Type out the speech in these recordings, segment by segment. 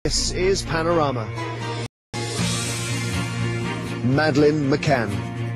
This is Panorama. Madeleine McCann.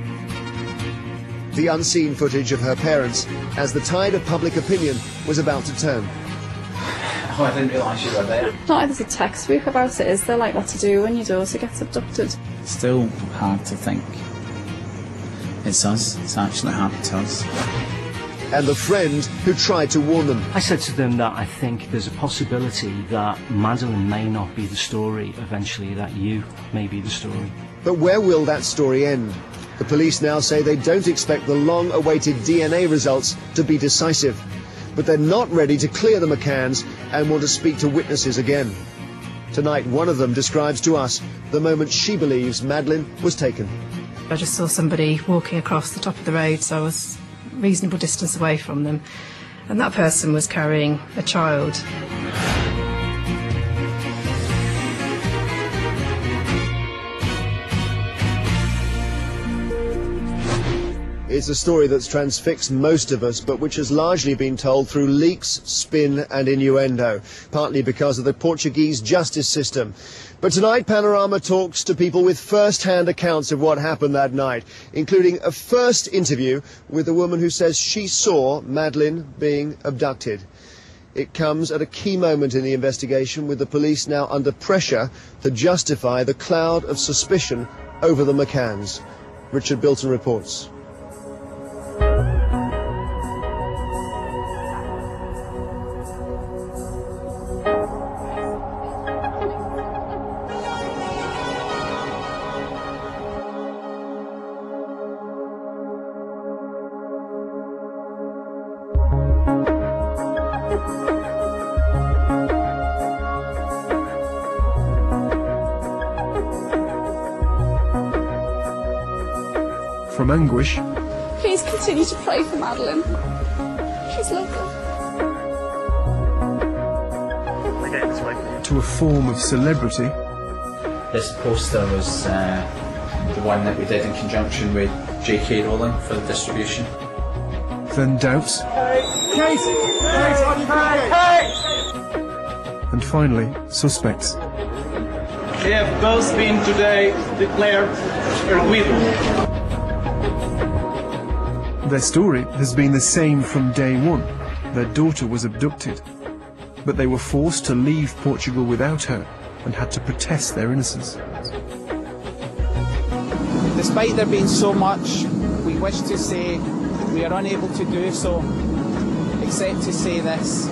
The unseen footage of her parents as the tide of public opinion was about to turn. Oh, I didn't realise you were there. Not like there's a textbook about it, is there? Like what to do when your daughter gets abducted. Still hard to think. It's us. It's actually happened to us. And the friend who tried to warn them. I said to them that I think there's a possibility that Madeleine may not be the story eventually, that you may be the story. But where will that story end? The police now say they don't expect the long-awaited DNA results to be decisive. But they're not ready to clear the McCanns and want to speak to witnesses again. Tonight, one of them describes to us the moment she believes Madeleine was taken. I just saw somebody walking across the top of the road, so I was a reasonable distance away from them, and that person was carrying a child. It's a story that's transfixed most of us, but which has largely been told through leaks, spin and innuendo, partly because of the Portuguese justice system. But tonight, Panorama talks to people with first-hand accounts of what happened that night, including a first interview with a woman who says she saw Madeleine being abducted. It comes at a key moment in the investigation, with the police now under pressure to justify the cloud of suspicion over the McCanns. Richard Bilton reports. From anguish, Please continue to pray for Madeleine. She's lovely. to a form of celebrity, This poster was the one that we did in conjunction with J.K. Rowling for the distribution. then doubts, and finally suspects. They have both been today declared acquittal. Their story has been the same from day one. Their daughter was abducted, but they were forced to leave Portugal without her and had to protest their innocence. Despite there being so much we wish to say, we are unable to do so, except to say this.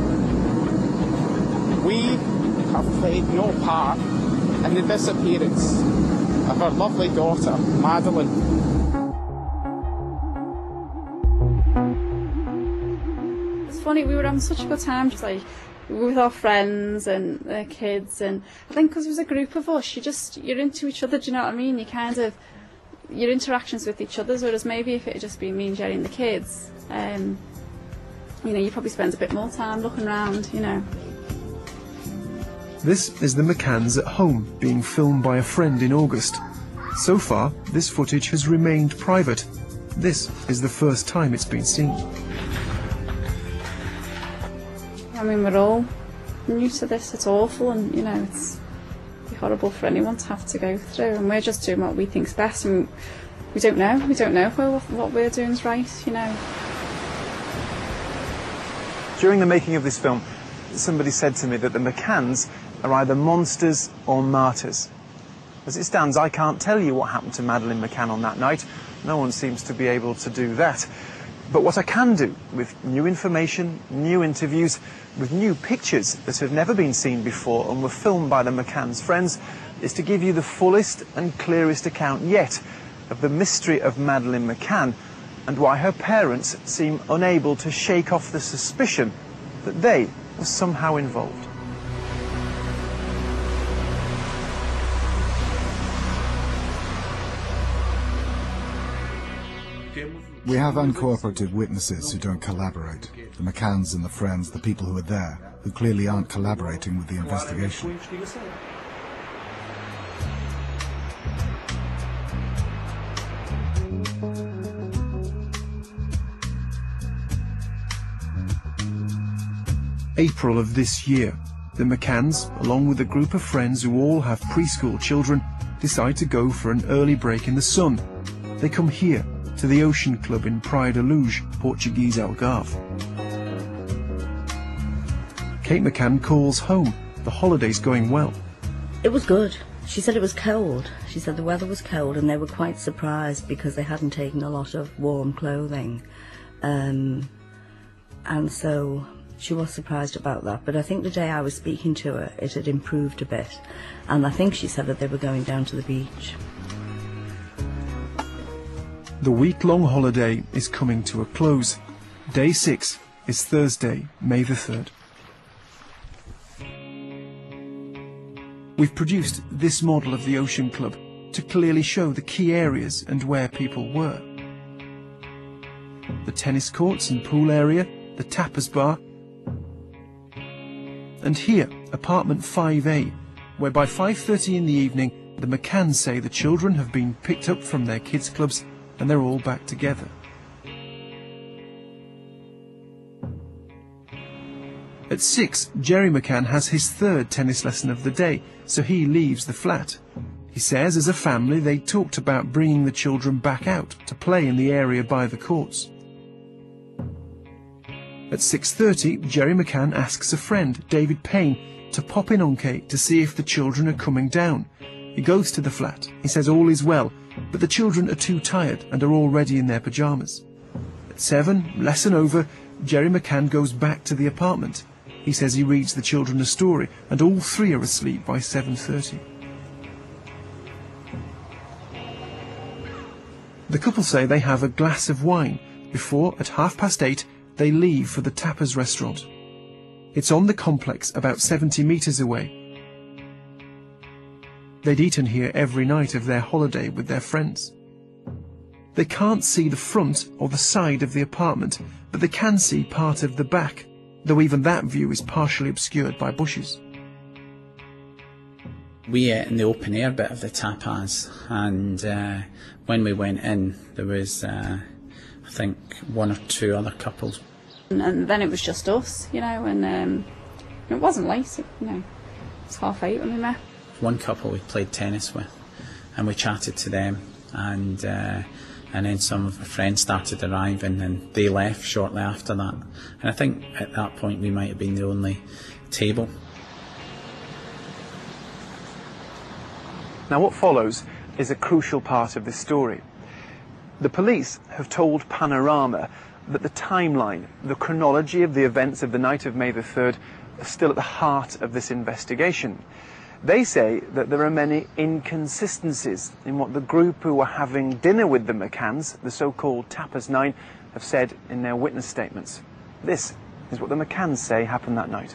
We have played no part in the disappearance of our lovely daughter, Madeleine. It's funny, we were having such a good time, just like with our friends and their kids, and I think because it was a group of us, you're into each other, do you know what I mean? You kind of, your interactions with each other, whereas maybe if it had just been me and Gerry and the kids, you know, you probably spend a bit more time looking around, you know. This is the McCanns at home, being filmed by a friend in August. So far, this footage has remained private. This is the first time it's been seen. I mean, we're all new to this, it's awful, and you know, it's horrible for anyone to have to go through, and we're just doing what we think's best, and we don't know if what we're doing is right, you know. During the making of this film, somebody said to me that the McCanns are either monsters or martyrs. As it stands, I can't tell you what happened to Madeleine McCann on that night. No one seems to be able to do that. But what I can do, with new information, new interviews, with new pictures that have never been seen before and were filmed by the McCann's friends, is to give you the fullest and clearest account yet of the mystery of Madeleine McCann and why her parents seem unable to shake off the suspicion that they were somehow involved. We have uncooperative witnesses who don't collaborate. The McCanns and the friends, the people who are there, who clearly aren't collaborating with the investigation. April of this year, the McCanns, along with a group of friends who all have preschool children, decide to go for an early break in the sun. They come here, to the Ocean Club in Praia da Luz, Portuguese Algarve. Kate McCann calls home. The holiday's going well. It was good. She said it was cold. She said the weather was cold and they were quite surprised because they hadn't taken a lot of warm clothing. And so she was surprised about that. But I think the day I was speaking to her, it had improved a bit. And I think she said that they were going down to the beach. The week-long holiday is coming to a close. Day 6 is Thursday, May the 3rd. We've produced this model of the Ocean Club to clearly show the key areas and where people were. The tennis courts and pool area, the tapas bar, and here, apartment 5A, where by 5:30 in the evening, the McCanns say the children have been picked up from their kids' clubs and they're all back together. At 6, Gerry McCann has his 3rd tennis lesson of the day, so he leaves the flat. He says as a family they talked about bringing the children back out to play in the area by the courts. At 6:30, Gerry McCann asks a friend, David Payne, to pop in on Kate to see if the children are coming down. He goes to the flat. He says all is well, but the children are too tired and are already in their pyjamas. At 7, lesson over, Gerry McCann goes back to the apartment. He says he reads the children a story, and all 3 are asleep by 7:30. The couple say they have a glass of wine before, at 8:30, they leave for the tapas restaurant. It's on the complex about 70 metres away. They'd eaten here every night of their holiday with their friends. They can't see the front or the side of the apartment, but they can see part of the back, though even that view is partially obscured by bushes. We ate in the open air bit of the tapas, and when we went in, there was, I think, 1 or 2 other couples. And then it was just us, and it wasn't late, it's 8:30 when we met. One couple we played tennis with, and we chatted to them, and then some of our friends started arriving, and they left shortly after that. And I think at that point we might have been the only table. Now what follows is a crucial part of this story. The police have told Panorama that the timeline, the chronology of the events of the night of May the 3rd are still at the heart of this investigation. They say that there are many inconsistencies in what the group who were having dinner with the McCanns, the so-called Tapas 9, have said in their witness statements. This is what the McCanns say happened that night.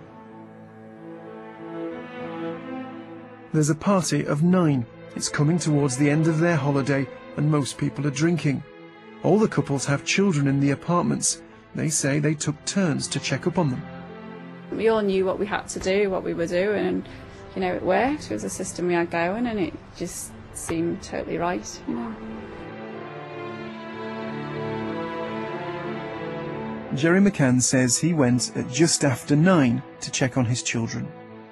There's a party of 9. It's coming towards the end of their holiday and most people are drinking. All the couples have children in the apartments. They say they took turns to check up on them. We all knew what we had to do, what we were doing, and it worked. It was a system we had going, and it just seemed totally right, Gerry McCann says he went at just after 9 to check on his children.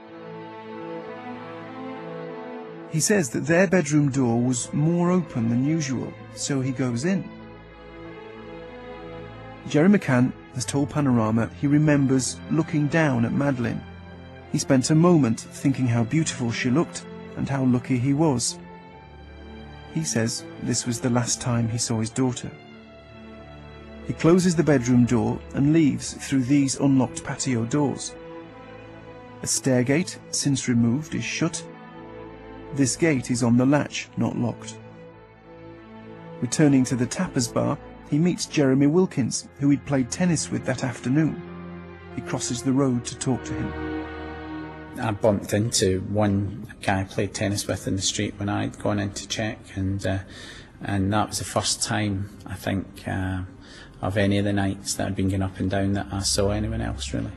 He says that their bedroom door was more open than usual, so he goes in. Gerry McCann has told Panorama he remembers looking down at Madeleine. He spent a moment thinking how beautiful she looked and how lucky he was. He says this was the last time he saw his daughter. He closes the bedroom door and leaves through these unlocked patio doors. A stairgate, since removed, is shut. This gate is on the latch, not locked. Returning to the tapas bar, he meets Jeremy Wilkins, who he'd played tennis with that afternoon. He crosses the road to talk to him. I bumped into one guy I played tennis with in the street when I'd gone in to check, and that was the first time, I think, of any of the nights that I'd been going up and down that I saw anyone else, really.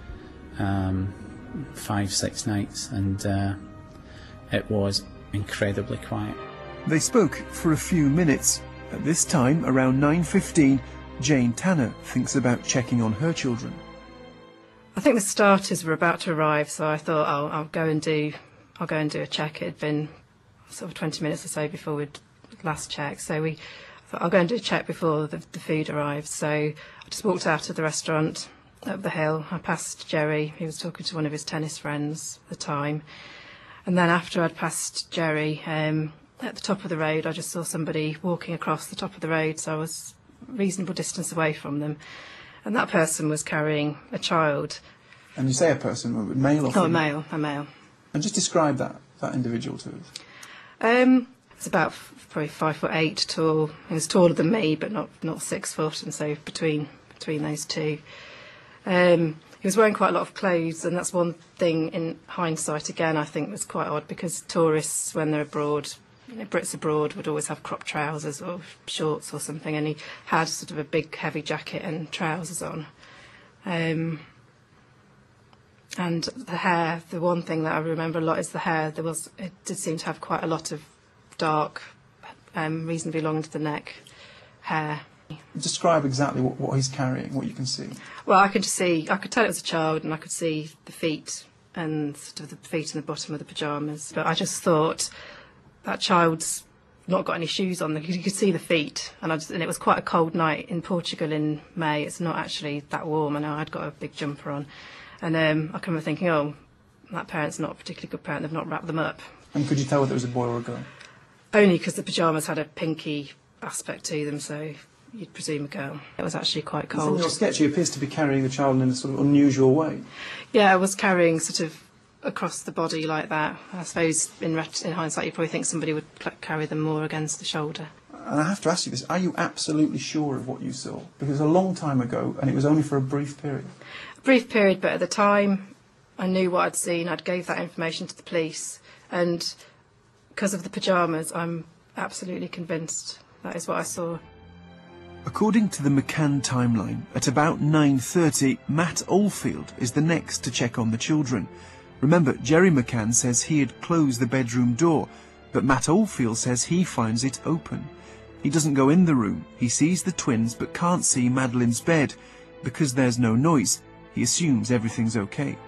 5, 6 nights, and it was incredibly quiet. They spoke for a few minutes. At this time, around 9:15, Jane Tanner thinks about checking on her children. I think the starters were about to arrive, so I thought, I'll go and do a check. It had been sort of 20 minutes or so before we'd last checked, so I thought I'll go and do a check before the food arrived. So I just walked out of the restaurant up the hill. I passed Gerry, who was talking to one of his tennis friends at the time, and then after I'd passed Gerry, at the top of the road, I just saw somebody walking across the top of the road, so I was a reasonable distance away from them. And that person was carrying a child. And you say a person, male or female? Oh, a male. And just describe that individual to us. It's about probably 5'8" tall. He was taller than me, but not 6 foot, and so between those two. He was wearing quite a lot of clothes, and that's one thing in hindsight, again, I think was quite odd, because tourists, when they're abroad, Brits abroad would always have crop trousers or shorts or something, and he had sort of a big heavy jacket and trousers on. And the hair, the one thing that I remember a lot is the hair. It did seem to have quite a lot of dark, reasonably long to the neck hair. Describe exactly what he's carrying, what you can see. Well, I could tell it was a child, and I could see the feet and sort of the feet and the bottom of the pyjamas. But I just thought, that child's not got any shoes on. You could see the feet, and it was quite a cold night in Portugal in May. It's not actually that warm. I know I'd got a big jumper on, and I remember thinking, oh, that parent's not a particularly good parent. They've not wrapped them up. And could you tell whether it was a boy or a girl? Only because the pyjamas had a pinky aspect to them, so you'd presume a girl. It was actually quite cold. In your sketch, he appears to be carrying the child in a sort of unusual way. Yeah, I was carrying sort of across the body like that. I suppose in hindsight you probably think somebody would carry them more against the shoulder. And I have to ask you this, are you absolutely sure of what you saw? Because it was a long time ago and it was only for a brief period. A brief period, but at the time I knew what I'd seen. I'd gave that information to the police, and because of the pyjamas I'm absolutely convinced that is what I saw. According to the McCann timeline, at about 9:30, Matt Oldfield is the next to check on the children. Remember, Gerry McCann says he had closed the bedroom door, but Matt Oldfield says he finds it open. He doesn't go in the room. He sees the twins but can't see Madeleine's bed. Because there's no noise, he assumes everything's okay.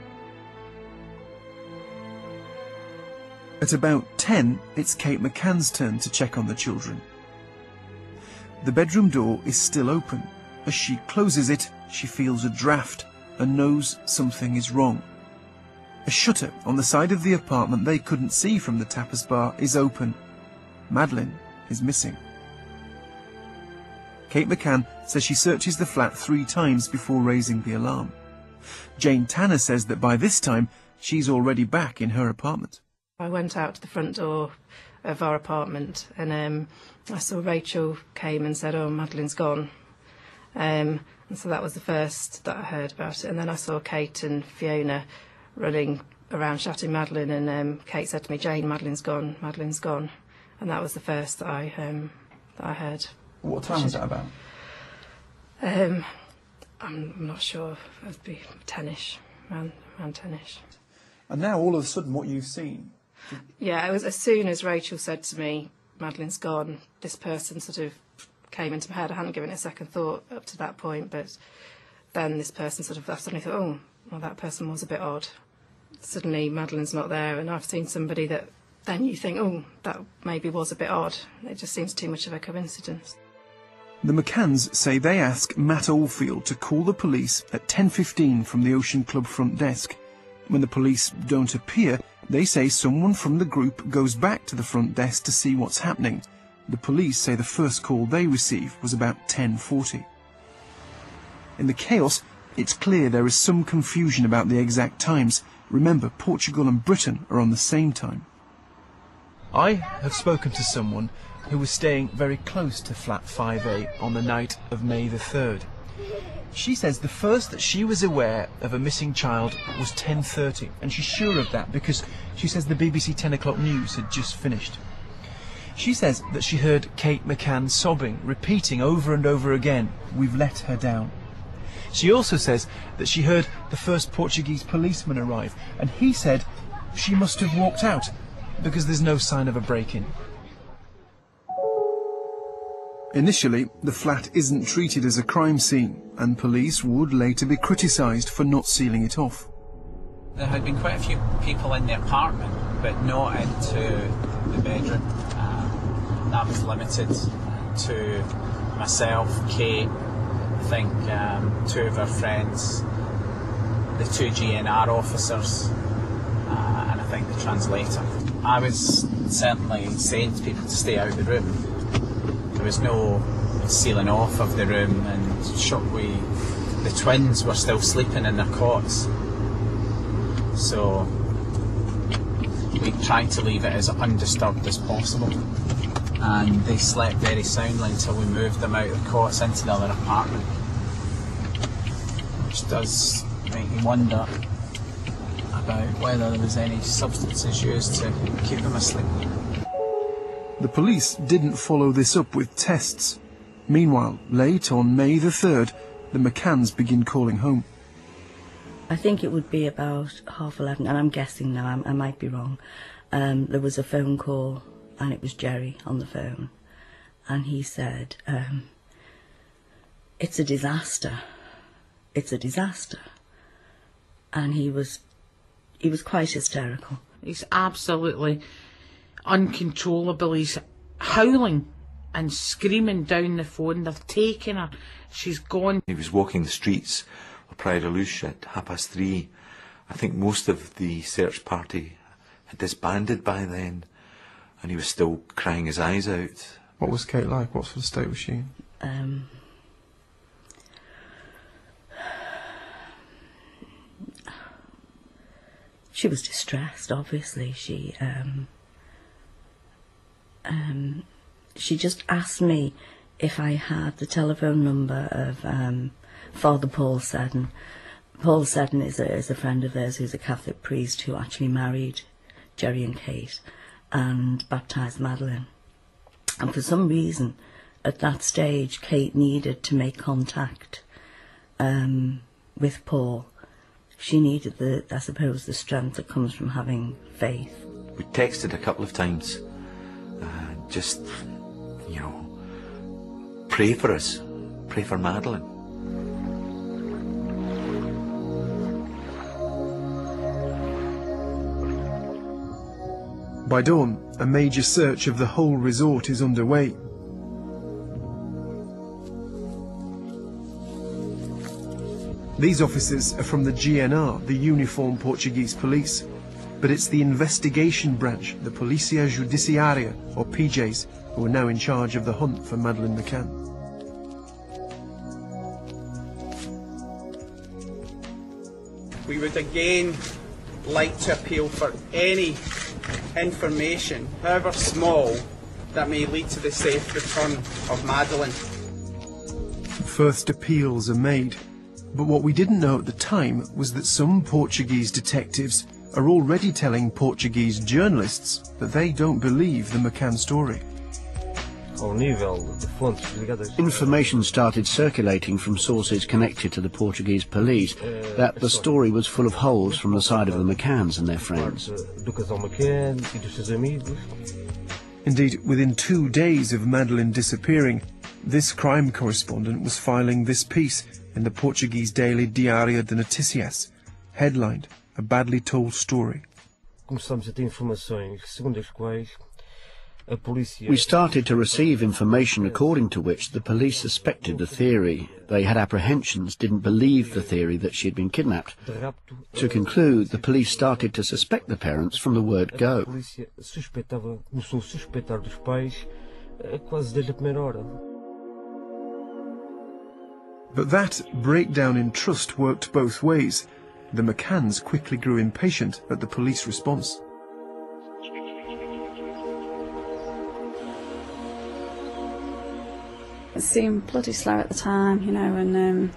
At about 10, it's Kate McCann's turn to check on the children. The bedroom door is still open. As she closes it, she feels a draft and knows something is wrong. A shutter on the side of the apartment they couldn't see from the tapas bar is open. Madeleine is missing. Kate McCann says she searches the flat 3 times before raising the alarm. Jane Tanner says that by this time she's already back in her apartment. I went out to the front door of our apartment, and I saw Rachel came and said, oh, Madeleine's gone. And so that was the first that I heard about it. And then I saw Kate and Fiona running around shouting Madeleine, and Kate said to me, Jane, Madeleine's gone, Madeleine's gone. And that was the first that I heard. What time was that about? I'm not sure. It would be 10ish, around 10ish. And now all of a sudden what you've seen... Yeah, it was as soon as Rachel said to me, Madeleine's gone, this person sort of came into my head. I hadn't given it a second thought up to that point, but then this person sort of, I suddenly thought, oh, well, that person was a bit odd. Suddenly Madeleine's not there, and I've seen somebody that then you think, oh, that maybe was a bit odd. It just seems too much of a coincidence. The McCanns say they ask Matt Oldfield to call the police at 10:15 from the Ocean Club front desk. When the police don't appear, they say someone from the group goes back to the front desk to see what's happening. The police say the first call they receive was about 10:40. In the chaos, it's clear there is some confusion about the exact times. Remember, Portugal and Britain are on the same time. I have spoken to someone who was staying very close to flat 5A on the night of May the 3rd. She says the first that she was aware of a missing child was 10:30, and she's sure of that because she says the BBC 10 o'clock news had just finished. She says that she heard Kate McCann sobbing, repeating over and over again, "We've let her down." She also says that she heard the first Portuguese policeman arrive, and he said she must have walked out because there's no sign of a break-in. Initially, the flat isn't treated as a crime scene, and police would later be criticised for not sealing it off. There had been quite a few people in the apartment, but not into the bedroom. That was limited to myself, Kate, I think 2 of our friends, the 2 GNR officers, and I think the translator. I was certainly saying to people to stay out of the room. There was no sealing off of the room, and the twins were still sleeping in their cots. So we tried to leave it as undisturbed as possible. And they slept very soundly until we moved them out of the cots into the other apartment. Which does make me wonder about whether there was any substances used to keep them asleep. The police didn't follow this up with tests. Meanwhile, late on May the 3rd, the McCanns begin calling home. I think it would be about 11:30, and I'm guessing now, I might be wrong. There was a phone call, and it was Gerry on the phone, and he said, "It's a disaster. It's a disaster." And he was quite hysterical. He's absolutely uncontrollable. He's howling and screaming down the phone. They've taken her. She's gone. He was walking the streets of Praia da Luz at 3:30. I think most of the search party had disbanded by then, and he was still crying his eyes out. What was Kate like? What sort of state was she in? She was distressed, obviously. She just asked me if I had the telephone number of Father Paul Seddon. Paul Seddon is a friend of theirs who's a Catholic priest who actually married Gerry and Kate and baptised Madeleine. And for some reason, at that stage, Kate needed to make contact with Paul. She needed the strength that comes from having faith. We texted a couple of times, just, pray for us, pray for Madeleine. By dawn, a major search of the whole resort is underway. These officers are from the GNR, the uniformed Portuguese police, but it's the investigation branch, the Polícia Judiciária, or PJs, who are now in charge of the hunt for Madeleine McCann. We would again like to appeal for any information, however small, that may lead to the safe return of Madeleine. First appeals are made, but what we didn't know at the time was that some Portuguese detectives are already telling Portuguese journalists that they don't believe the McCann story. Information started circulating from sources connected to the Portuguese police that the story was full of holes from the side of the McCanns and their friends. Indeed, within 2 days of Madeleine disappearing, this crime correspondent was filing this piece in the Portuguese daily Diário de Notícias, headlined, "A Badly Told Story." We started to receive information according to which the police suspected the theory. They had apprehensions, didn't believe the theory that she had been kidnapped. To conclude, the police started to suspect the parents from the word go. But that breakdown in trust worked both ways. The McCanns quickly grew impatient at the police response. It seemed bloody slow at the time, and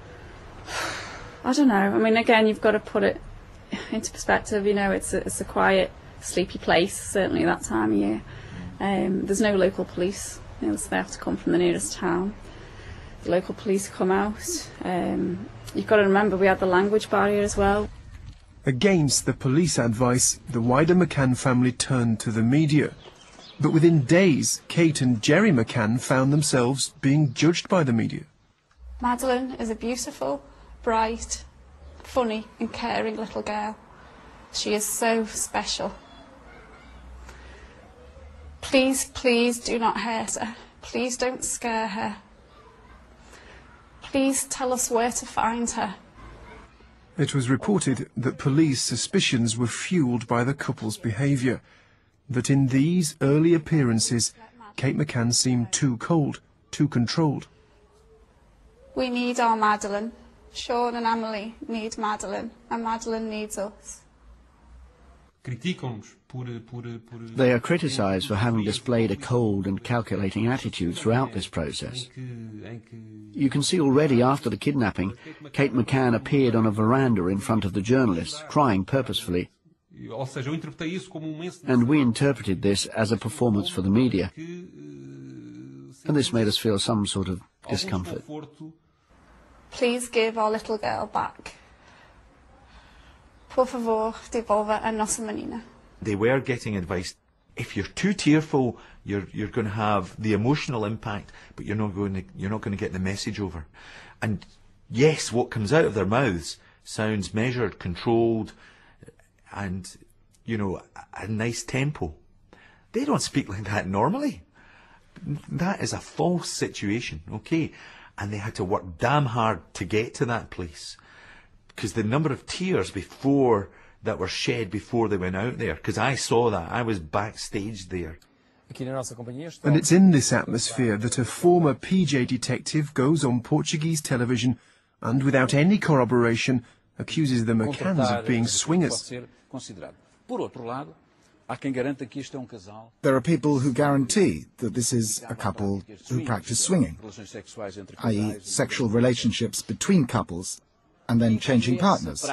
I don't know. I mean, again, you've got to put it into perspective. It's a quiet, sleepy place, certainly that time of year. There's no local police, so they have to come from the nearest town. The local police come out. You've got to remember we had the language barrier as well. Against the police advice, the wider McCann family turned to the media. But within days, Kate and Gerry McCann found themselves being judged by the media. Madeleine is a beautiful, bright, funny and caring little girl. She is so special. Please, please do not hurt her. Please don't scare her. Please tell us where to find her. It was reported that police suspicions were fuelled by the couple's behaviour, that in these early appearances, Kate McCann seemed too cold, too controlled. We need our Madeleine. Sean and Emily need Madeleine, and Madeleine needs us. They are criticised for having displayed a cold and calculating attitude throughout this process. You can see already after the kidnapping, Kate McCann appeared on a veranda in front of the journalists, crying purposefully. And we interpreted this as a performance for the media. And this made us feel some sort of discomfort. Please give our little girl back. Por favor, devolva a nossa menina. They were getting advice. If you're too tearful, you're going to have the emotional impact, but you're not going to get the message over. And yes, what comes out of their mouths sounds measured, controlled, and, you know, a nice tempo. They don't speak like that normally. That is a false situation, okay? And they had to work damn hard to get to that place. Because the number of tears that were shed before they went out there, because I saw that, I was backstage there. And it's in this atmosphere that a former PJ detective goes on Portuguese television and, without any corroboration, accuses the McCanns of being swingers. There are people who guarantee that this is a couple who practice swinging, i.e. sexual relationships between couples and then changing partners.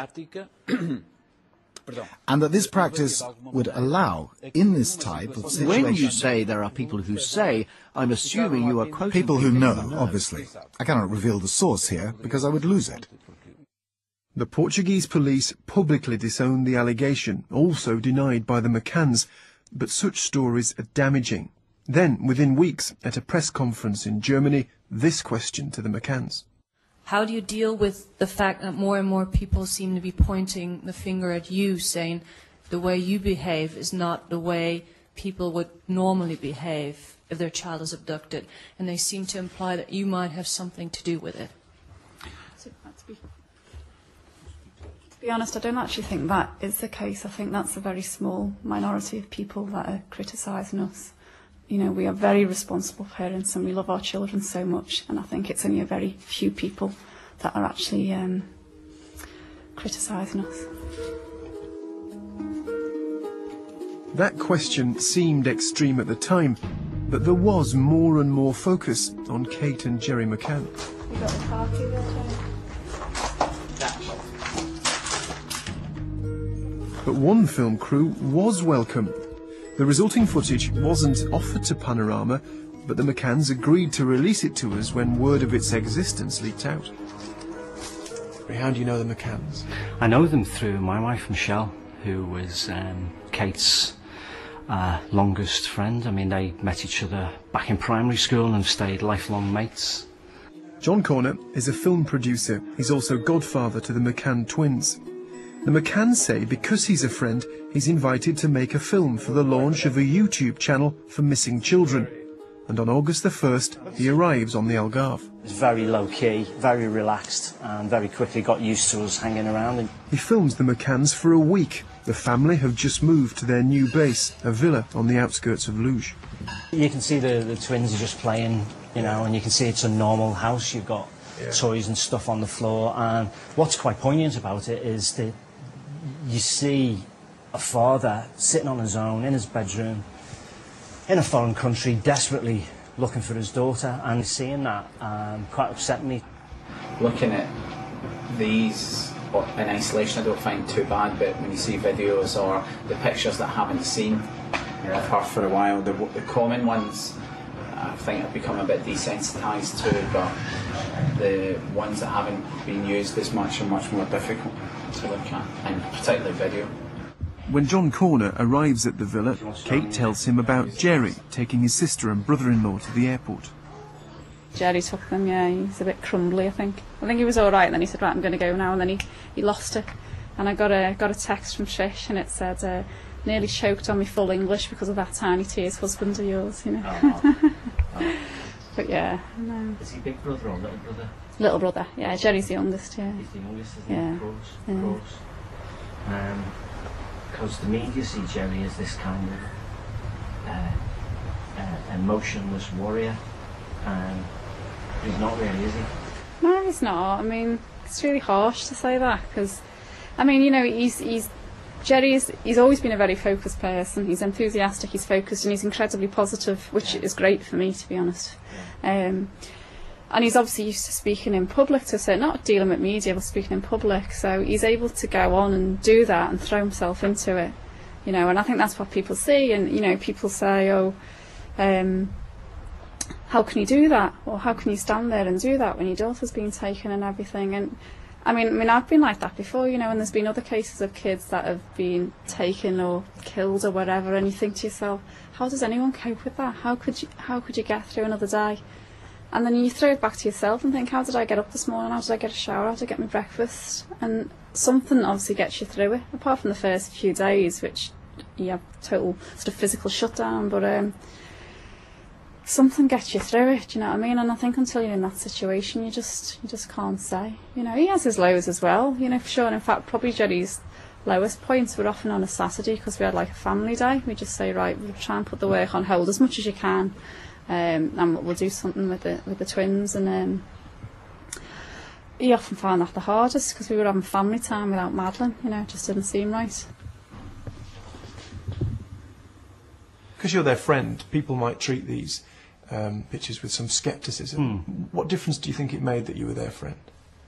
And that this practice would allow, in this type of situation... When you say there are people who say, I'm assuming you are quoting... People who know, obviously. I cannot reveal the source here, because I would lose it. The Portuguese police publicly disowned the allegation, also denied by the McCanns, but such stories are damaging. Then, within weeks, at a press conference in Germany, this question to the McCanns. How do you deal with the fact that more and more people seem to be pointing the finger at you, saying the way you behave is not the way people would normally behave if their child is abducted, and they seem to imply that you might have something to do with it? To be honest, I don't actually think that is the case. I think that's a very small minority of people that are criticising us. You know, we are very responsible parents and we love our children so much, and I think it's only a very few people that are actually criticising us. That question seemed extreme at the time, but there was more and more focus on Kate and Gerry McCann. You got the car key there, But one film crew was welcome. The resulting footage wasn't offered to Panorama, but the McCanns agreed to release it to us when word of its existence leaked out. How do you know the McCanns? I know them through my wife Michelle, who was Kate's longest friend. I mean, they met each other back in primary school and stayed lifelong mates. John Corner is a film producer. He's also godfather to the McCann twins. The McCanns say because he's a friend, he's invited to make a film for the launch of a YouTube channel for missing children. And on August the 1st, he arrives on the Algarve. It's very low-key, very relaxed, and very quickly got used to us hanging around. He films the McCanns for a week. The family have just moved to their new base, a villa on the outskirts of Luge. You can see the twins are just playing, you know, and you can see it's a normal house. You've got toys and stuff on the floor, and what's quite poignant about it is that you see a father sitting on his own in his bedroom in a foreign country, desperately looking for his daughter, and seeing that quite upset me. Looking at these in isolation I don't find too bad, but when you see videos or the pictures that I haven't seen of her for a while, the common ones I think have become a bit desensitised to, but the ones that haven't been used as much are much more difficult to look at, and particularly video. When John Corner arrives at the villa, Kate tells him about Gerry taking his sister and brother-in-law to the airport. Gerry took them, yeah, he's a bit crumbly, I think. I think he was alright, and then he said, right, I'm going to go now, and then he lost it. And I got a text from Trish, and it said, nearly choked on me full English because of that Tiny Tears husband of yours, you know. Oh. But yeah, no. Is he big brother or little brother? Little brother, yeah. Gerry's the youngest, yeah. He's the youngest, isn't yeah. he? Of course, of course. Because the media see Gerry as this kind of emotionless warrior, and he's not really, is he? No, he's not. I mean, it's really harsh to say that, because, I mean, you know, Gerry's always been a very focused person. He's enthusiastic, he's focused, and he's incredibly positive, which is great for me, to be honest. And he's obviously used to speaking in public, not dealing with media, but speaking in public. So he's able to go on and do that and throw himself into it, you know. And I think that's what people see. And you know, people say, "Oh, how can you do that? Or how can you stand there and do that when your daughter's been taken and everything?" And I mean, I've been like that before, you know. And there's been other cases of kids that have been taken or killed or whatever. And you think to yourself, how does anyone cope with that? How could you get through another day? And then you throw it back to yourself and think, how did I get up this morning? How did I get a shower? How did I get my breakfast? And something obviously gets you through it, apart from the first few days, which you have total sort of physical shutdown, but something gets you through it, do you know what I mean? And I think until you're in that situation, you just can't say. You know, he has his lows as well, you know, for sure. And in fact, probably Gerry's lowest points were often on a Saturday, because we had like a family day. We just say, right, we'll try and put the work on hold as much as you can. And we'll do something with the twins, and he often found that the hardest, because we were having family time without Madeleine, you know. It just didn't seem right. Because you're their friend, people might treat these pictures with some scepticism. What difference do you think it made that you were their friend?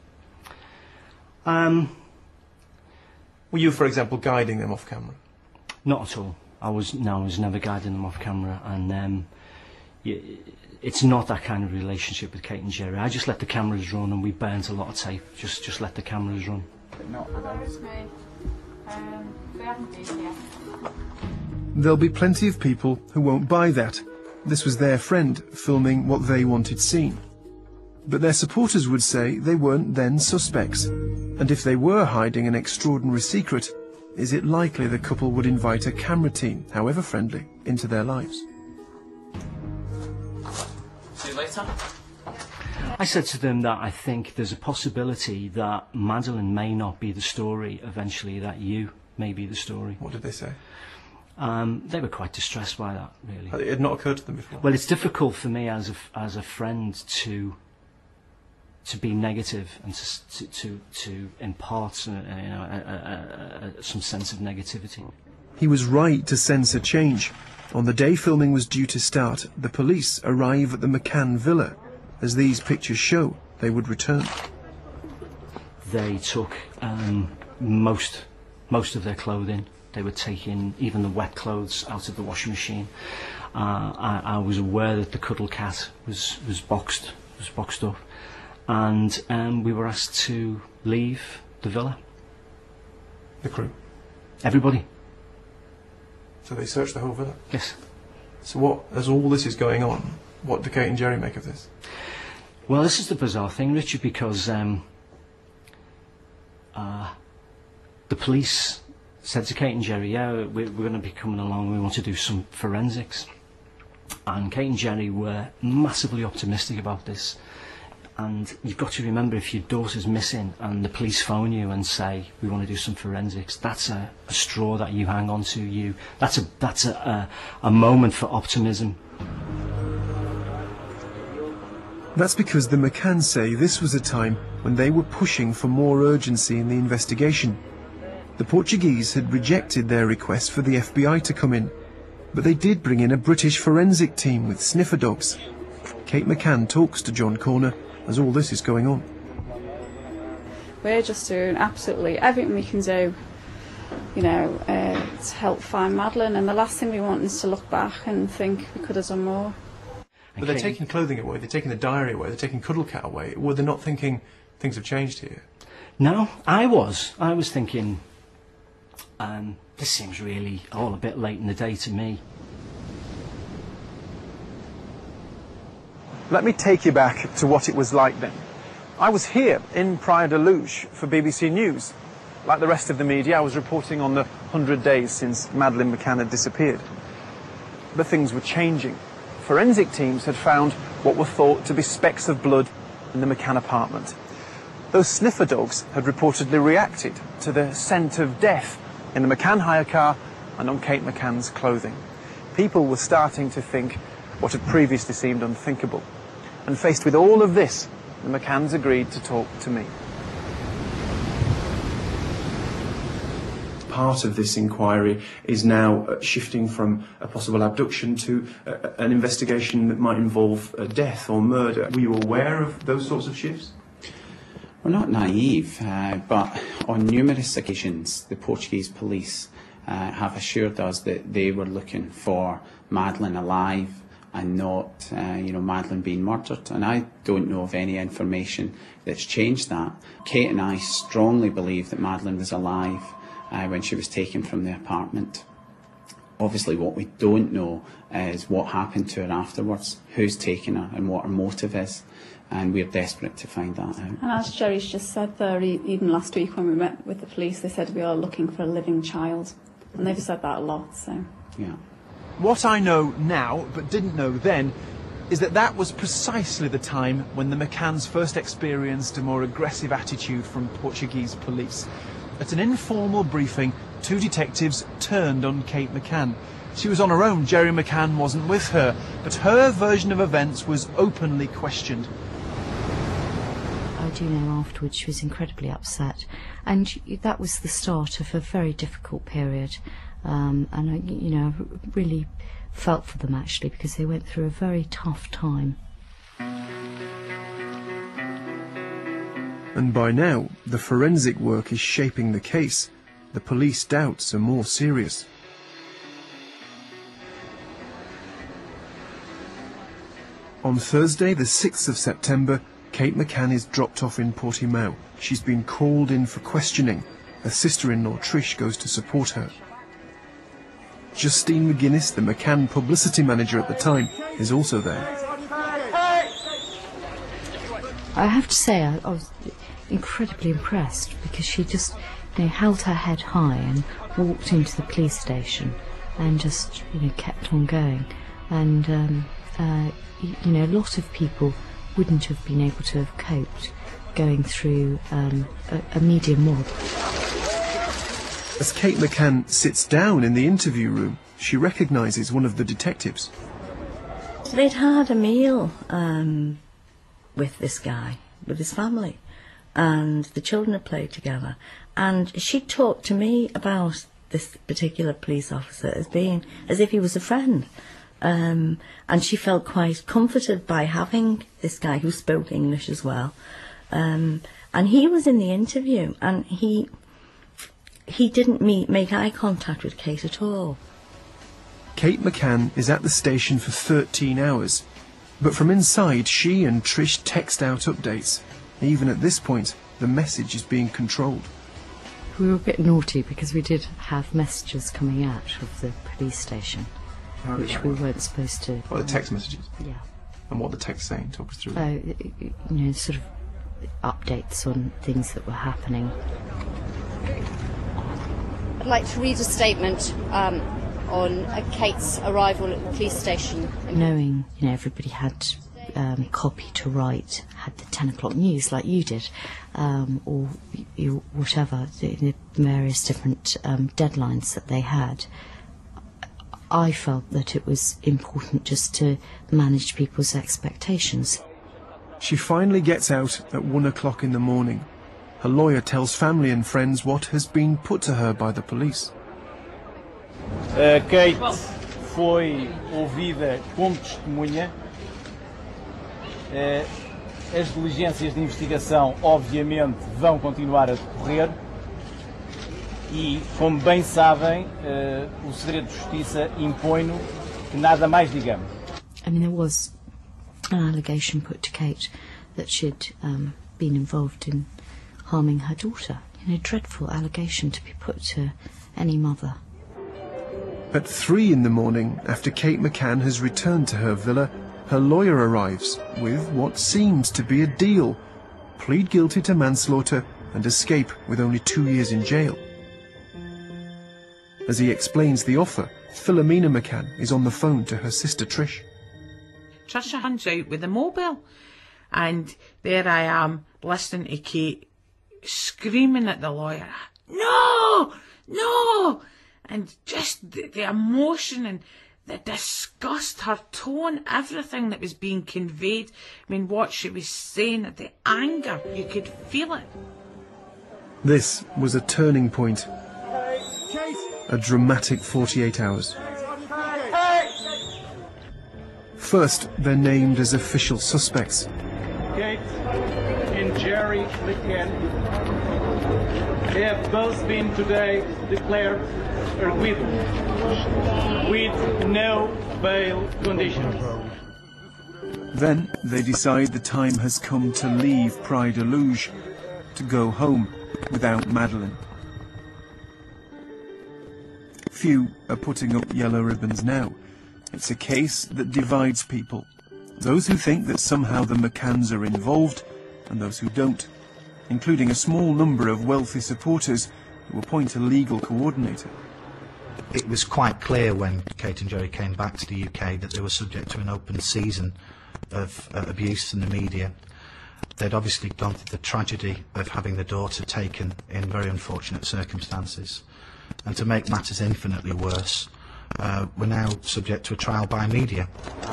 Were you, for example, guiding them off camera? Not at all. I was never guiding them off camera, and it's not that kind of relationship with Kate and Gerry. I just let the cameras run, and we burnt a lot of tape. Just let the cameras run. But not with us. They haven't been yet. There'll be plenty of people who won't buy that. This was their friend filming what they wanted seen. But their supporters would say they weren't then suspects. And if they were hiding an extraordinary secret, is it likely the couple would invite a camera team, however friendly, into their lives? See you later. I said to them that I think there's a possibility that Madeleine may not be the story eventually, that you may be the story. What did they say? They were quite distressed by that, really. It had not occurred to them before? Well, it's difficult for me as a friend to be negative and to impart some sense of negativity. He was right to sense a change. On the day filming was due to start, the police arrive at the McCann villa. As these pictures show, they would return. They took most of their clothing. They were taking even the wet clothes out of the washing machine. I was aware that the cuddle cat was boxed up, and we were asked to leave the villa. The crew? Everybody. So they searched the whole villa? Yes. So as all this is going on, what do Kate and Gerry make of this? Well, this is the bizarre thing, Richard, because the police said to Kate and Gerry, yeah, we're going to be coming along, we want to do some forensics. And Kate and Gerry were massively optimistic about this. And you've got to remember, if your daughter's missing and the police phone you and say, we want to do some forensics, that's a straw that you hang on to. That's a moment for optimism. That's because the McCanns say this was a time when they were pushing for more urgency in the investigation. The Portuguese had rejected their request for the FBI to come in, but they did bring in a British forensic team with sniffer dogs. Kate McCann talks to John Corner as all this is going on. We're just doing absolutely everything we can do, you know, to help find Madeleine, and the last thing we want is to look back and think we could have done more. But they're taking clothing away, they're taking the diary away, they're taking Cuddle Cat away. Were they not thinking things have changed here? No, I was thinking, And this seems really all a bit late in the day to me. Let me take you back to what it was like then. I was here in Praia de Luz for BBC News. Like the rest of the media, I was reporting on the 100 days since Madeleine McCann had disappeared. But things were changing. Forensic teams had found what were thought to be specks of blood in the McCann apartment. Those sniffer dogs had reportedly reacted to the scent of death in the McCann hire car and on Kate McCann's clothing. People were starting to think what had previously seemed unthinkable. And faced with all of this, the McCanns agreed to talk to me. Part of this inquiry is now shifting from a possible abduction to an investigation that might involve death or murder. Were you aware of those sorts of shifts? We're not naive, but on numerous occasions the Portuguese police have assured us that they were looking for Madeleine alive and not, Madeleine being murdered. And I don't know of any information that's changed that. Kate and I strongly believe that Madeleine was alive when she was taken from the apartment. Obviously what we don't know is what happened to her afterwards, who's taken her and what her motive is, and we're desperate to find that out. And as Gerry's just said there, even last week when we met with the police, they said we are looking for a living child, and they've said that a lot, so... Yeah. What I know now, but didn't know then, is that that was precisely the time when the McCanns first experienced a more aggressive attitude from Portuguese police. At an informal briefing, 2 detectives turned on Kate McCann. She was on her own, Gerry McCann wasn't with her, but her version of events was openly questioned. I do know afterwards she was incredibly upset, and that was the start of a very difficult period. And I really felt for them actually, because they went through a very tough time. And by now, the forensic work is shaping the case. The police doubts are more serious. On Thursday, the 6th of September, Kate McCann is dropped off in Portimão. She's been called in for questioning. Her sister-in-law Trish goes to support her. Justine McGuinness, the McCann publicity manager at the time, is also there. I have to say I was incredibly impressed, because she just held her head high and walked into the police station and just kept on going. And a lot of people wouldn't have been able to have coped going through a media mob. As Kate McCann sits down in the interview room, she recognises one of the detectives. They'd had a meal with this guy, with his family, and the children had played together. And she talked to me about this particular police officer as if he was a friend. And she felt quite comforted by having this guy who spoke English as well. And he was in the interview, and he didn't make eye contact with Kate at all. Kate McCann is at the station for 13 hours, but from inside she and Trish text out updates. Even at this point, the message is being controlled. We were a bit naughty because we did have messages coming out of the police station, which we weren't supposed to. What, the text messages? Yeah. And what the text saying? Talk us through. Sort of updates on things that were happening. I'd like to read a statement on Kate's arrival at the police station. Knowing, everybody had copy to write, had the 10 o'clock news like you did, or whatever, the various different deadlines that they had. I felt that it was important just to manage people's expectations. She finally gets out at 1 o'clock in the morning. Her lawyer tells family and friends what has been put to her by the police. Kate foi ouvida como testemunha. As diligências de investigação, obviamente, vão continuar a decorrer. E, como bem sabem, o segredo de justiça impõe-no que nada mais digamos. I mean, there was an allegation put to Kate that she'd been involved in harming her daughter. A dreadful allegation to be put to any mother. At 3 in the morning, after Kate McCann has returned to her villa, her lawyer arrives with what seems to be a deal: plead guilty to manslaughter and escape with only 2 years in jail. As he explains the offer, Philomena McCann is on the phone to her sister Trish. Trisha hangs out with the mobile, and there I am listening to Kate screaming at the lawyer, "No! No!" And just the emotion and the disgust, her tone, everything that was being conveyed. I mean, what she was saying, the anger, you could feel it. This was a turning point. A dramatic 48 hours. First, they're named as official suspects. Kate and Gerry McCann, they have both been today declared acquitted with no bail conditions. Then they decide the time has come to leave Praia de Luz, to go home without Madeleine. Few are putting up yellow ribbons now. It's a case that divides people. Those who think that somehow the McCanns are involved, and those who don't, including a small number of wealthy supporters who appoint a legal coordinator. It was quite clear when Kate and Gerry came back to the UK that they were subject to an open season of abuse in the media. They'd obviously gone through the tragedy of having the daughter taken in very unfortunate circumstances. And to make matters infinitely worse, we're now subject to a trial by media.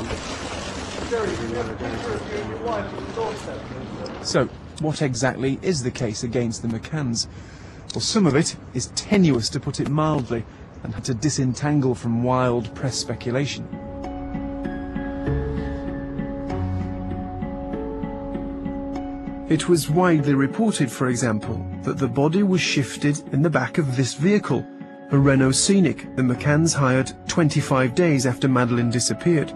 So, what exactly is the case against the McCanns? Well, some of it is tenuous, to put it mildly, and had to disentangle from wild press speculation. It was widely reported, for example, that the body was shifted in the back of this vehicle, a Renault Scenic the McCanns hired 25 days after Madeleine disappeared.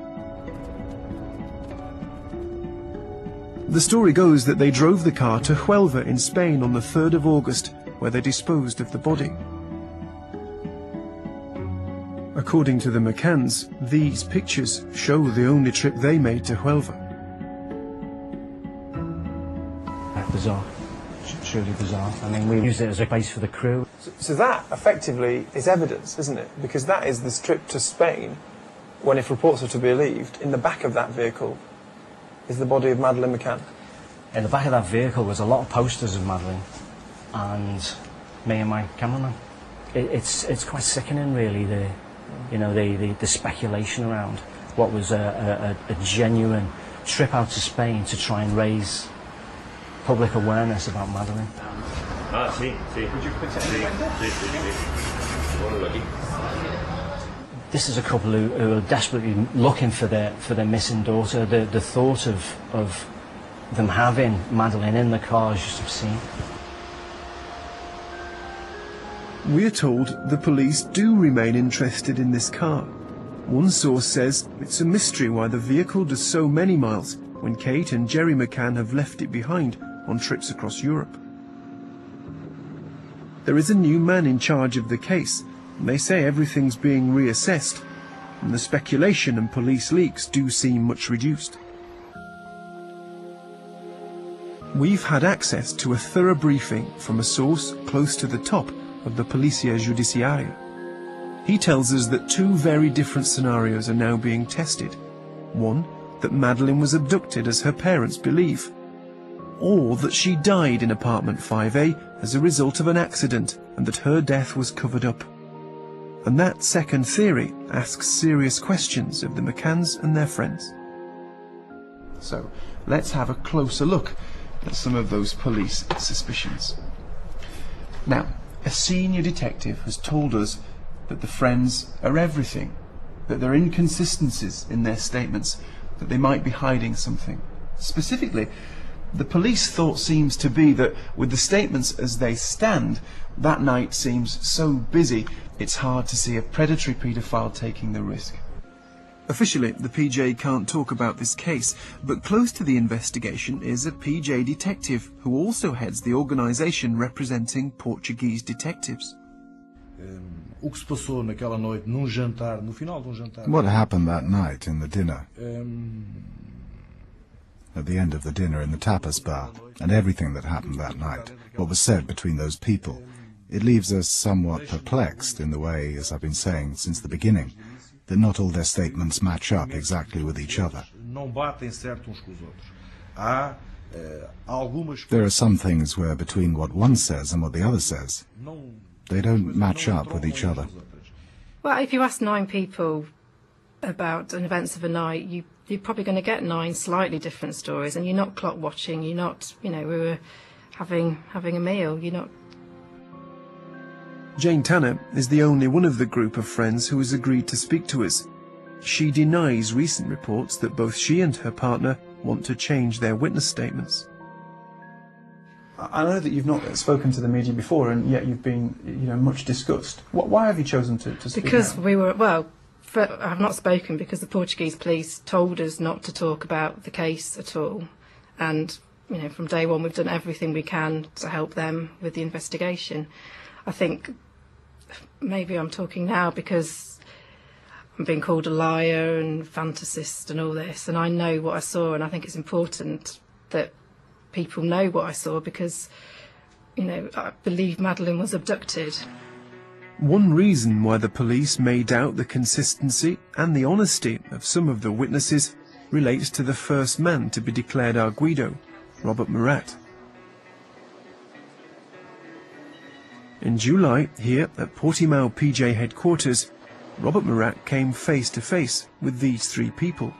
The story goes that they drove the car to Huelva in Spain on the 3rd of August, where they disposed of the body. According to the McCanns, these pictures show the only trip they made to Huelva. Bizarre. Truly bizarre. I mean, we used it as a base for the crew. So that, effectively, is evidence, isn't it? Because that is this trip to Spain, when, if reports are to be believed, in the back of that vehicle is the body of Madeleine McCann. In the back of that vehicle was a lot of posters of Madeleine and me and my cameraman. It's quite sickening, really, the speculation around what was a genuine trip out to Spain to try and raise public awareness about Madeleine. This is a couple who are desperately looking for their missing daughter. The thought of them having Madeleine in the car is just obscene. We're told the police do remain interested in this car. One source says it's a mystery why the vehicle does so many miles when Kate and Gerry McCann have left it behind on trips across Europe. There is a new man in charge of the case, and they say everything's being reassessed, and the speculation and police leaks do seem much reduced. We've had access to a thorough briefing from a source close to the top of the Policia Judiciaria. He tells us that 2 very different scenarios are now being tested. One, that Madeleine was abducted as her parents believe, or that she died in apartment 5A as a result of an accident and that her death was covered up. And that second theory asks serious questions of the McCanns and their friends. So, let's have a closer look at some of those police suspicions. Now, a senior detective has told us that the friends are everything, that there are inconsistencies in their statements, that they might be hiding something. Specifically, the police thought seems to be that with the statements as they stand, that night seems so busy it's hard to see a predatory paedophile taking the risk. Officially, the PJ can't talk about this case, but close to the investigation is a PJ detective who also heads the organisation representing Portuguese detectives. What happened that night in the dinner? At the end of the dinner in the tapas bar, and everything that happened that night, what was said between those people, it leaves us somewhat perplexed in the way, as I've been saying since the beginning, that not all their statements match up exactly with each other. There are some things where between what one says and what the other says, they don't match up with each other. Well, if you ask 9 people about an events of a night, you're probably going to get 9 slightly different stories, and you're not clock watching, you're not, we were having a meal, you're not. Jane Tanner is the only one of the group of friends who has agreed to speak to us. She denies recent reports that both she and her partner want to change their witness statements. I know that you've not spoken to the media before, and yet you've been, much discussed. Why have you chosen to speak Because now? I've not spoken because the Portuguese police told us not to talk about the case at all. And, from day one we've done everything we can to help them with the investigation. I think maybe I'm talking now because I'm being called a liar and fantasist and all this, and I know what I saw, and I think it's important that people know what I saw because, I believe Madeleine was abducted. One reason why the police may doubt the consistency and the honesty of some of the witnesses relates to the first man to be declared arguido, Robert Murat. In July, here at Portimao PJ headquarters, Robert Murat came face to face with these 3 people.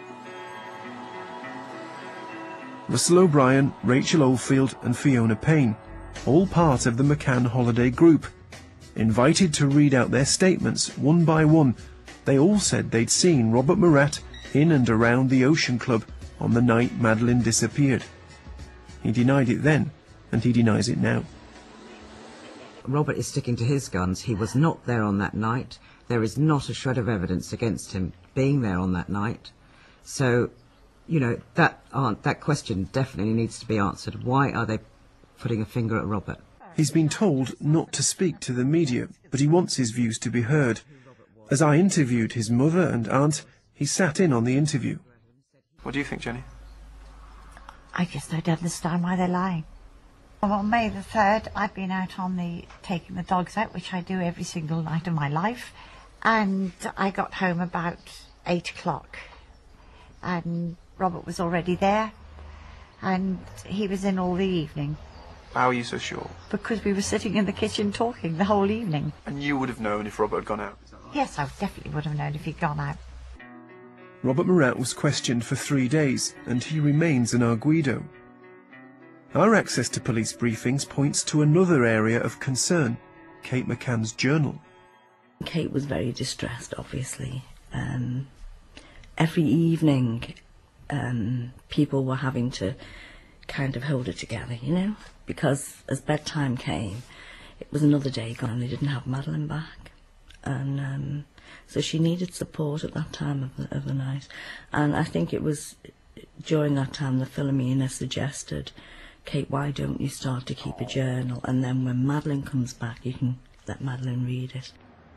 Russell O'Brien, Rachel Oldfield and Fiona Payne, all part of the McCann holiday group. Invited to read out their statements one by one, they all said they'd seen Robert Murat in and around the Ocean Club on the night Madeleine disappeared. He denied it then, and he denies it now. Robert is sticking to his guns. He was not there on that night. There is not a shred of evidence against him being there on that night. So, that question definitely needs to be answered. Why are they putting a finger at Robert? He's been told not to speak to the media, but he wants his views to be heard. As I interviewed his mother and aunt, he sat in on the interview. What do you think, Jenny? I just don't understand why they're lying. On May the 3rd, I'd been out taking the dogs out, which I do every single night of my life, and I got home about 8 o'clock, and Robert was already there, and he was in all the evening. How are you so sure? Because we were sitting in the kitchen talking the whole evening. And you would have known if Robert had gone out? Yes, I definitely would have known if he'd gone out. Robert Murat was questioned for 3 days, and he remains an arguido. Our access to police briefings points to another area of concern, Kate McCann's journal. Kate was very distressed, obviously. Every evening, people were having to kind of hold her together, because as bedtime came, it was another day gone and they didn't have Madeleine back. And so she needed support at that time of the night. And I think it was during that time that Philomena suggested, Kate, why don't you start to keep a journal, and then when Madeleine comes back you can let Madeleine read it.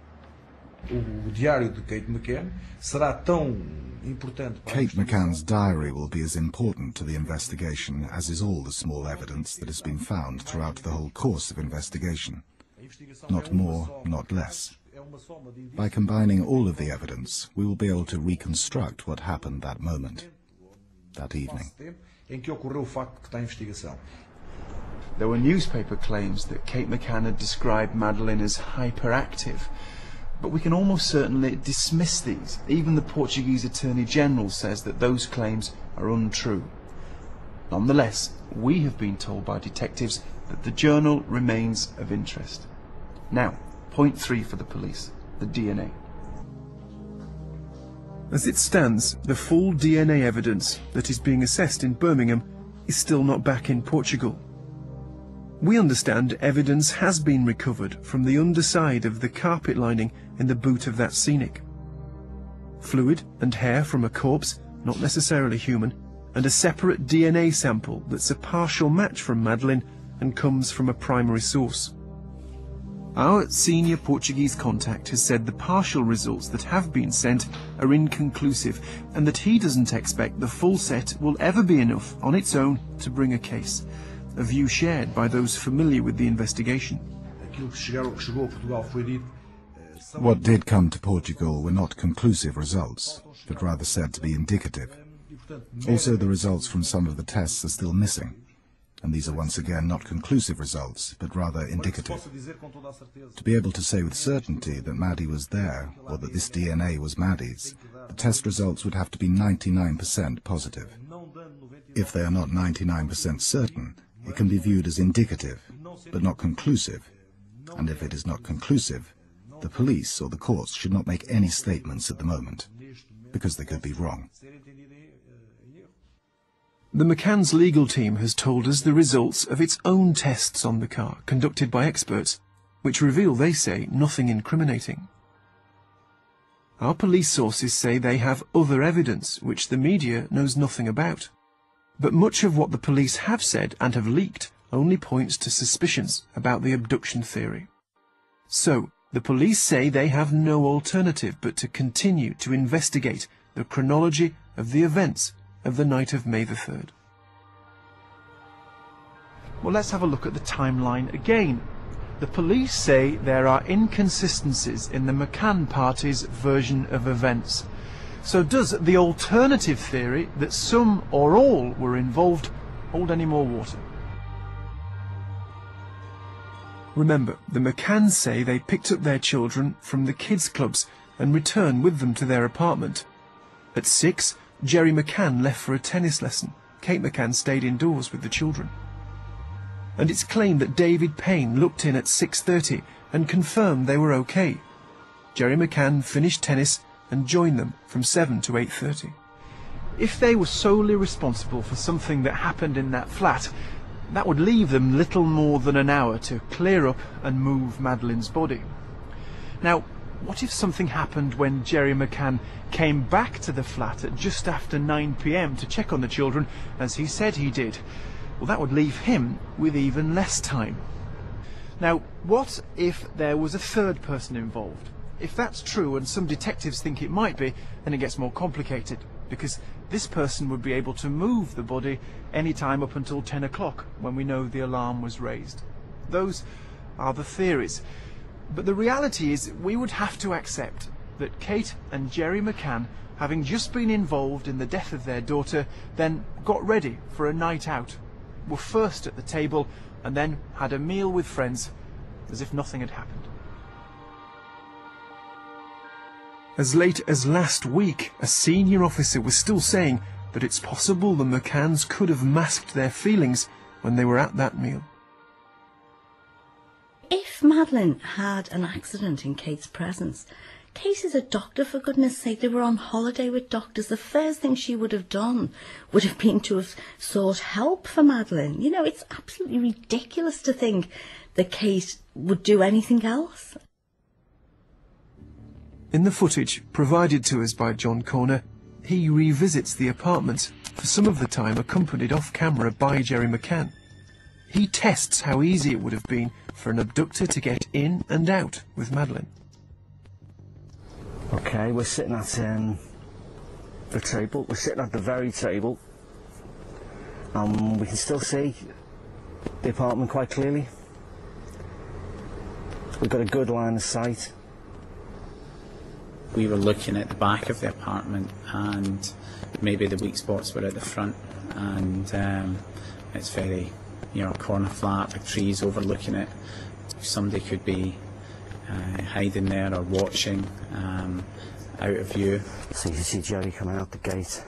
Kate McCann's diary will be as important to the investigation as is all the small evidence that has been found throughout the whole course of investigation. Not more, not less. By combining all of the evidence, we will be able to reconstruct what happened that moment, that evening. There were newspaper claims that Kate McCann had described Madeleine as hyperactive, but we can almost certainly dismiss these. Even the Portuguese Attorney General says that those claims are untrue. Nonetheless, we have been told by detectives that the journal remains of interest. Now, point 3 for the police, the DNA. As it stands, the full DNA evidence that is being assessed in Birmingham is still not back in Portugal. We understand evidence has been recovered from the underside of the carpet lining in the boot of that Scenic. Fluid and hair from a corpse, not necessarily human, and a separate DNA sample that's a partial match from Madeleine and comes from a primary source. Our senior Portuguese contact has said the partial results that have been sent are inconclusive and that he doesn't expect the full set will ever be enough on its own to bring a case, a view shared by those familiar with the investigation. What did come to Portugal were not conclusive results, but rather said to be indicative. Also, the results from some of the tests are still missing, and these are once again not conclusive results, but rather indicative. To be able to say with certainty that Maddie was there, or that this DNA was Maddie's, the test results would have to be 99% positive. If they are not 99% certain, it can be viewed as indicative, but not conclusive. And if it is not conclusive, the police or the courts should not make any statements at the moment, because they could be wrong. The McCann's legal team has told us the results of its own tests on the car, conducted by experts, which reveal, they say, nothing incriminating. Our police sources say they have other evidence, which the media knows nothing about. But much of what the police have said and have leaked only points to suspicions about the abduction theory. So, the police say they have no alternative but to continue to investigate the chronology of the events of the night of May the 3rd. Well, let's have a look at the timeline again. The police say there are inconsistencies in the McCann party's version of events. So does the alternative theory that some or all were involved hold any more water? Remember, the McCanns say they picked up their children from the kids' clubs and returned with them to their apartment. At 6, Gerry McCann left for a tennis lesson. Kate McCann stayed indoors with the children. And it's claimed that David Payne looked in at 6:30 and confirmed they were okay. Gerry McCann finished tennis and joined them from 7 to 8:30. If they were solely responsible for something that happened in that flat, that would leave them little more than an hour to clear up and move Madeleine's body. Now, what if something happened when Gerry McCann came back to the flat at just after 9 p.m. to check on the children, as he said he did? Well, that would leave him with even less time. Now, what if there was a third person involved? If that's true, and some detectives think it might be, then it gets more complicated, because this person would be able to move the body any time up until 10 o'clock, when we know the alarm was raised. Those are the theories. But the reality is we would have to accept that Kate and Gerry McCann, having just been involved in the death of their daughter, then got ready for a night out, were first at the table, and then had a meal with friends as if nothing had happened. As late as last week, a senior officer was still saying that it's possible the McCanns could have masked their feelings when they were at that meal. If Madeleine had an accident in Kate's presence, Kate is a doctor, for goodness sake. They were on holiday with doctors. The first thing she would have done would have been to have sought help for Madeleine. You know, it's absolutely ridiculous to think that Kate would do anything else. In the footage provided to us by John Corner, he revisits the apartment, for some of the time accompanied off-camera by Gerry McCann. He tests how easy it would have been for an abductor to get in and out with Madeleine. Okay, we're sitting at the table. We're sitting at the very table. We can still see the apartment quite clearly. We've got a good line of sight. We were looking at the back of the apartment, and maybe the weak spots were at the front, and it's very, you know, a corner flat with trees overlooking it. Somebody could be hiding there or watching out of view. So you can see Gerry coming out the gate,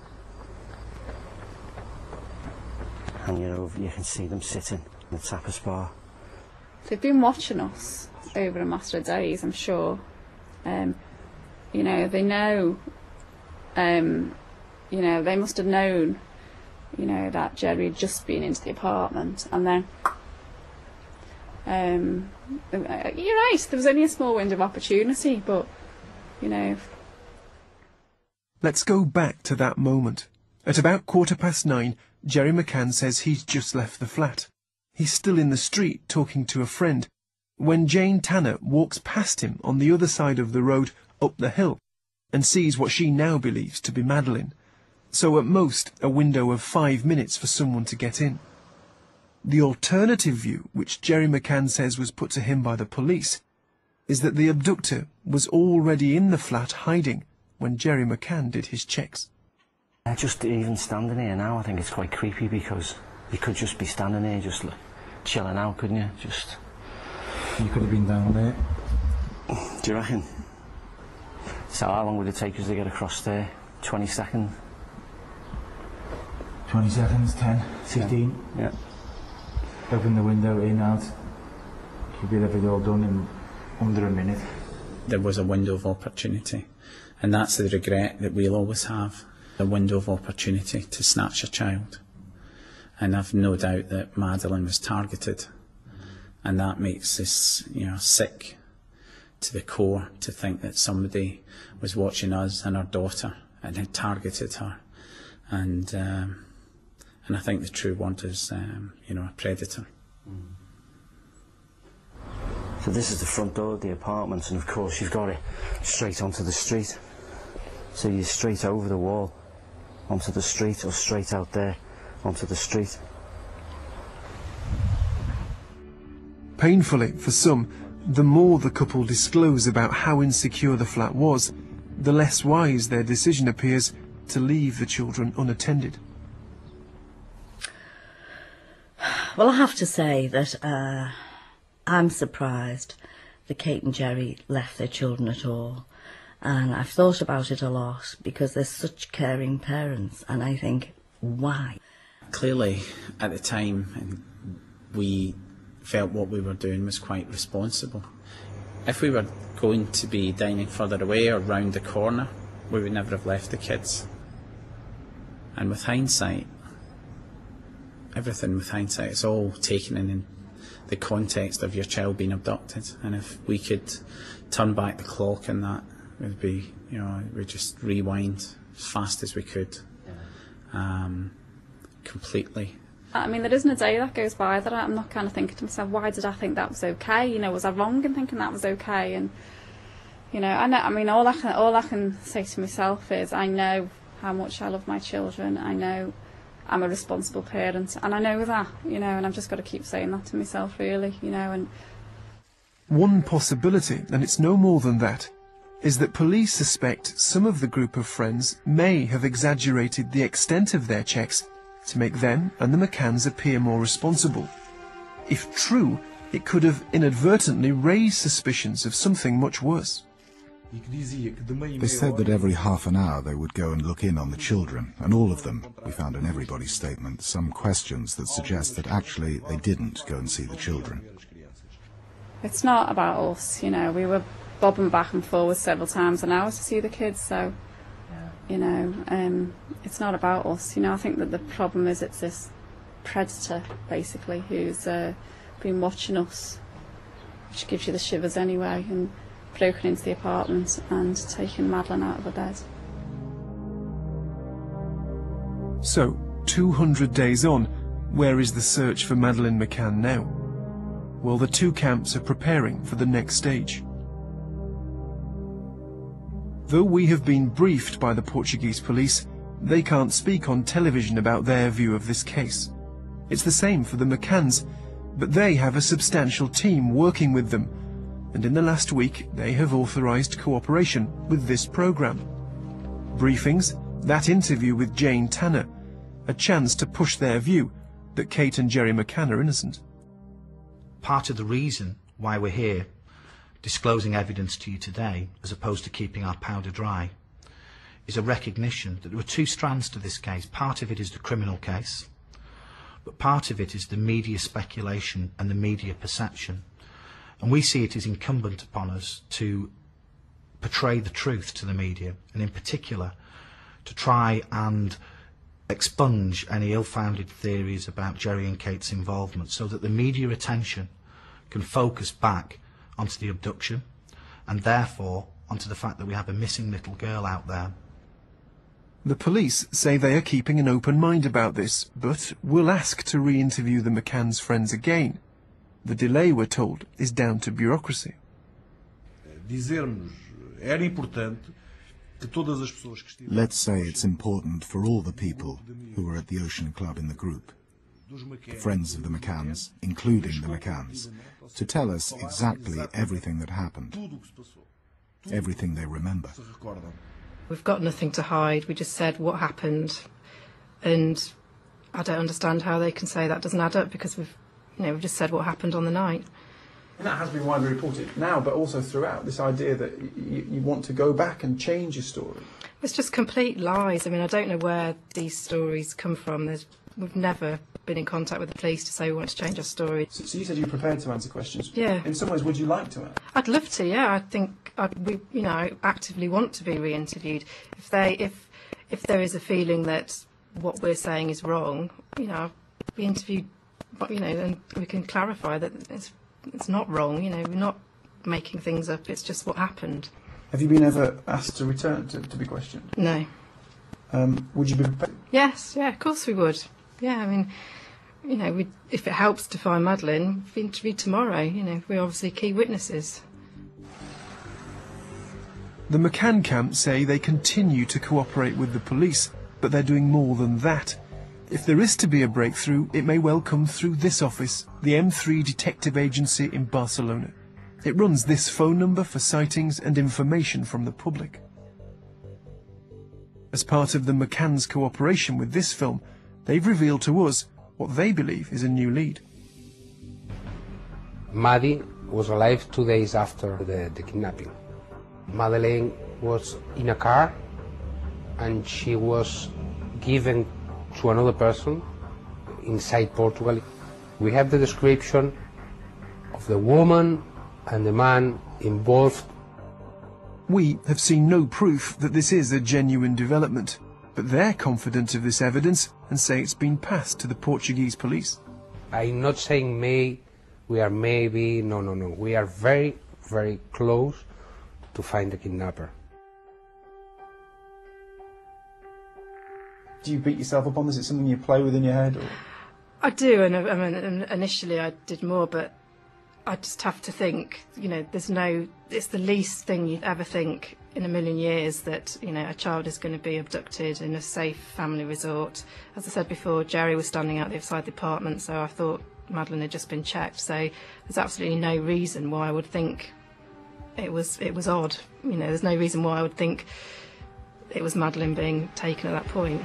and you can see them sitting in the tapas bar. They've been watching us over a matter of days, I'm sure. You know, they know, you know, they must have known, you know, that Gerry had just been into the apartment, and then, you're right, there was only a small window of opportunity, but, you know. Let's go back to that moment. At about 9:15, Gerry McCann says he's just left the flat. He's still in the street talking to a friend, when Jane Tanner walks past him on the other side of the road up the hill and sees what she now believes to be Madeleine. So at most a window of 5 minutes for someone to get in. The alternative view, which Gerry McCann says was put to him by the police, is that the abductor was already in the flat hiding when Gerry McCann did his checks. Just even standing here now, I think it's quite creepy, because you could just be standing here just chilling out, couldn't you? Just... You could have been down there. Do you reckon? So how long would it take us to get across there? 20 seconds? 20 seconds, 10, 15. Yeah. Open the window, in, out. You'll be there all done in under a minute. There was a window of opportunity, and that's the regret that we'll always have. A window of opportunity to snatch a child. And I've no doubt that Madeleine was targeted, and that makes us, sick to the core to think that somebody was watching us and our daughter and had targeted her. And I think the true word is, a predator. So this is the front door of the apartment, and of course you've got it straight onto the street. So you're straight over the wall onto the street, or straight out there onto the street. Painfully, for some, the more the couple disclose about how insecure the flat was, the less wise their decision appears to leave the children unattended. Well, I have to say that I'm surprised that Kate and Gerry left their children at all. And I've thought about it a lot, because they're such caring parents, and I think, why? Clearly, at the time, we felt what we were doing was quite responsible. If we were going to be dining further away or round the corner, we would never have left the kids. And with hindsight, everything with hindsight, it's all taken in the context of your child being abducted. And if we could turn back the clock in that, it would be, we'd just rewind as fast as we could, completely. I mean, there isn't a day that goes by that I'm not kind of thinking to myself, why did I think that was okay? Was I wrong in thinking that was okay? And, all I can say to myself is, I know how much I love my children. I know I'm a responsible parent, and I know that, and I've just got to keep saying that to myself, really, and... One possibility, and it's no more than that, is that police suspect some of the group of friends may have exaggerated the extent of their checks to make them and the McCanns appear more responsible. If true, it could have inadvertently raised suspicions of something much worse. They said that every half an hour they would go and look in on the children, and all of them, we found in everybody's statement, some questions that suggest that actually they didn't go and see the children. It's not about us, we were bobbing back and forward several times an hour to see the kids, so, it's not about us. I think that the problem is it's this predator, basically, who's been watching us, which gives you the shivers anyway, and broken into the apartment and taken Madeleine out of the bed. So, 200 days on, where is the search for Madeleine McCann now? Well, the two camps are preparing for the next stage. Though we have been briefed by the Portuguese police, they can't speak on television about their view of this case. It's the same for the McCanns, but they have a substantial team working with them, and in the last week they have authorised cooperation with this programme. Briefings, that interview with Jane Tanner, a chance to push their view that Kate and Gerry McCann are innocent. Part of the reason why we're here disclosing evidence to you today, as opposed to keeping our powder dry, is a recognition that there were two strands to this case. Part of it is the criminal case, but part of it is the media speculation and the media perception. And we see it as incumbent upon us to portray the truth to the media, and in particular to try and expunge any ill-founded theories about Gerry and Kate's involvement, so that the media attention can focus back onto the abduction, and therefore onto the fact that we have a missing little girl out there. The police say they are keeping an open mind about this, but will ask to re-interview the McCann's friends again. The delay, we're told, is down to bureaucracy. Let's say it's important for all the people who were at the Ocean Club in the group, friends of the McCanns, including the McCanns, to tell us exactly everything that happened, everything they remember. We've got nothing to hide. We just said what happened, and I don't understand how they can say that doesn't add up, because we've just said what happened on the night. And that has been widely reported now, but also throughout, this idea that you want to go back and change your story. It's just complete lies. I mean, I don't know where these stories come from. We've never been in contact with the police to say we want to change our story. So you said you're prepared to answer questions. Yeah. In some ways, would you like to answer? I'd love to. Yeah, I think I actively want to be re-interviewed. If there is a feeling that what we're saying is wrong, I'll be interviewed. But and we can clarify that it's not wrong. We're not making things up. It's just what happened. Have you been ever asked to return to be questioned? No. Would you be prepared? Yes. Yeah. Of course we would. Yeah. I mean, if it helps to find Madeleine, we'll be interviewed tomorrow. We're obviously key witnesses. The McCann camp say they continue to cooperate with the police, but they're doing more than that. If there is to be a breakthrough, it may well come through this office, the M3 Detective Agency in Barcelona. It runs this phone number for sightings and information from the public. As part of the McCann's cooperation with this film, they've revealed to us what they believe is a new lead. Maddie was alive 2 days after the kidnapping. Madeleine was in a car and she was given to another person inside Portugal. We have the description of the woman and the man involved. We have seen no proof that this is a genuine development, but they're confident of this evidence and say it's been passed to the Portuguese police. I'm not saying we are maybe, no. We are very, very close to find the kidnapper. Do you beat yourself up on this? Is it something you play with in your head? Or? I do, and initially I did more, but I just have to think, it's the least thing you'd ever think in a million years that, a child is going to be abducted in a safe family resort. As I said before, Gerry was standing out the other side of the apartment, so I thought Madeleine had just been checked, so there's absolutely no reason why I would think it was odd. There's no reason why I would think it was Madeleine being taken at that point.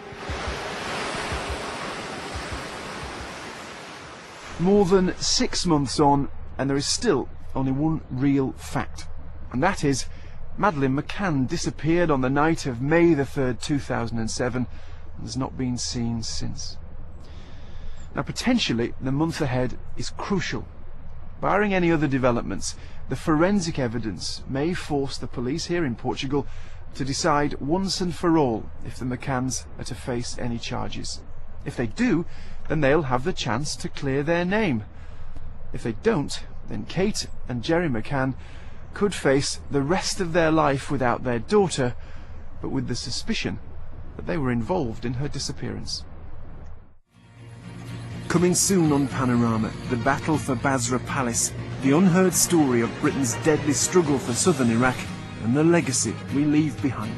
More than 6 months on, and there is still only one real fact, and that is Madeleine McCann disappeared on the night of May the 3rd, 2007, and has not been seen since. Now, potentially, the month ahead is crucial. Barring any other developments, the forensic evidence may force the police here in Portugal to decide once and for all if the McCanns are to face any charges. If they do, then they'll have the chance to clear their name. If they don't, then Kate and Gerry McCann could face the rest of their life without their daughter, but with the suspicion that they were involved in her disappearance. Coming soon on Panorama, the battle for Basra Palace, the unheard story of Britain's deadly struggle for southern Iraq, and the legacy we leave behind.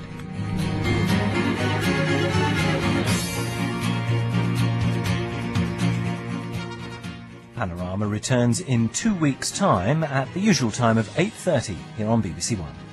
Panorama returns in 2 weeks' time at the usual time of 8:30 here on BBC One.